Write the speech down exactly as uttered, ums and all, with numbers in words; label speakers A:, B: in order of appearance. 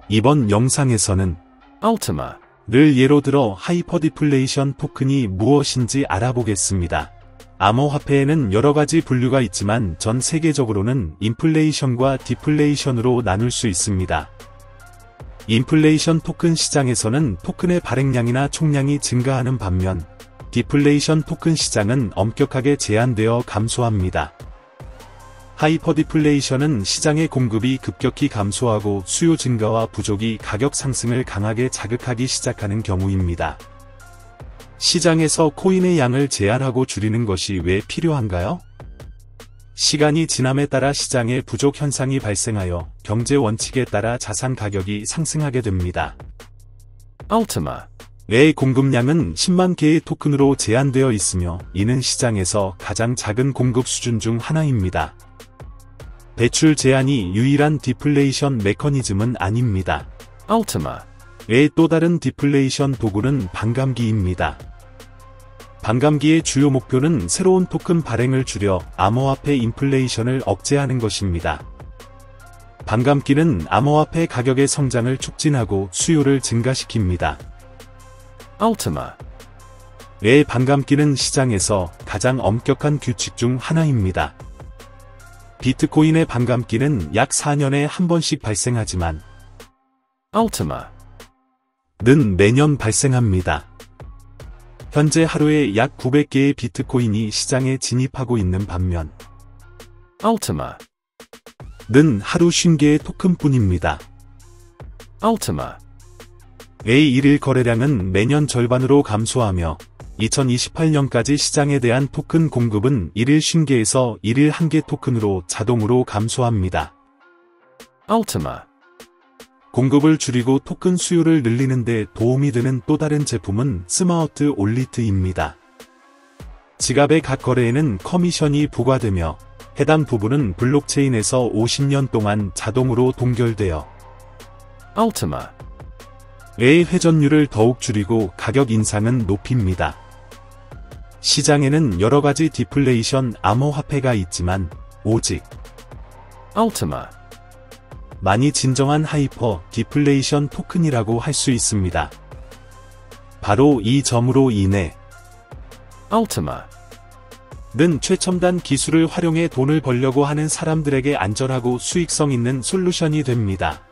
A: 이번 영상에서는
B: Ultima,를
A: 예로 들어 하이퍼디플레이션 토큰이 무엇인지 알아보겠습니다. 암호화폐에는 여러가지 분류가 있지만 전 세계적으로는 인플레이션과 디플레이션으로 나눌 수 있습니다. 인플레이션 토큰 시장에서는 토큰의 발행량이나 총량이 증가하는 반면 디플레이션 토큰 시장은 엄격하게 제한되어 감소합니다. 하이퍼디플레이션은 시장의 공급이 급격히 감소하고 수요 증가와 부족이 가격 상승을 강하게 자극하기 시작하는 경우입니다. 시장에서 코인의 양을 제한하고 줄이는 것이 왜 필요한가요? 시간이 지남에 따라 시장에 부족 현상이 발생하여 경제 원칙에 따라 자산 가격이 상승하게 됩니다.
B: Ultima,의
A: 공급량은 십만 개의 토큰으로 제한되어 있으며 이는 시장에서 가장 작은 공급 수준 중 하나입니다. 배출 제한이 유일한 디플레이션 메커니즘은 아닙니다.
B: Ultima,의
A: 또 다른 디플레이션 도구는 반감기입니다. 반감기의 주요 목표는 새로운 토큰 발행을 줄여 암호화폐 인플레이션을 억제하는 것입니다. 반감기는 암호화폐 가격의 성장을 촉진하고 수요를 증가시킵니다.
B: Ultima,의
A: 반감기는 시장에서 가장 엄격한 규칙 중 하나입니다. 비트코인의 반감기는 약 사 년에 한 번씩 발생하지만
B: Ultima,는
A: 매년 발생합니다. 현재 하루에 약 구백 개의 비트코인이 시장에 진입하고 있는 반면
B: Ultima,는
A: 하루 오십 개의 토큰뿐입니다.
B: Ultima,의
A: 일일 거래량은 매년 절반으로 감소하며 이천이십팔 년까지 시장에 대한 토큰 공급은 일일 오십 개에서 일일 한 개 토큰으로 자동으로 감소합니다.
B: Ultima,
A: 공급을 줄이고 토큰 수요를 늘리는 데 도움이 되는 또 다른 제품은 스마트 올리트입니다. 지갑의 각 거래에는 커미션이 부과되며 해당 부분은 블록체인에서 오십 년 동안 자동으로 동결되어
B: Ultima,
A: 의 회전율을 더욱 줄이고 가격 인상은 높입니다. 시장에는 여러가지 디플레이션 암호화폐가 있지만 오직
B: Ultima,
A: 만이 진정한 하이퍼 디플레이션 토큰이라고 할 수 있습니다. 바로 이 점으로 인해
B: Ultima,
A: 는 최첨단 기술을 활용해 돈을 벌려고 하는 사람들에게 안전하고 수익성 있는 솔루션이 됩니다.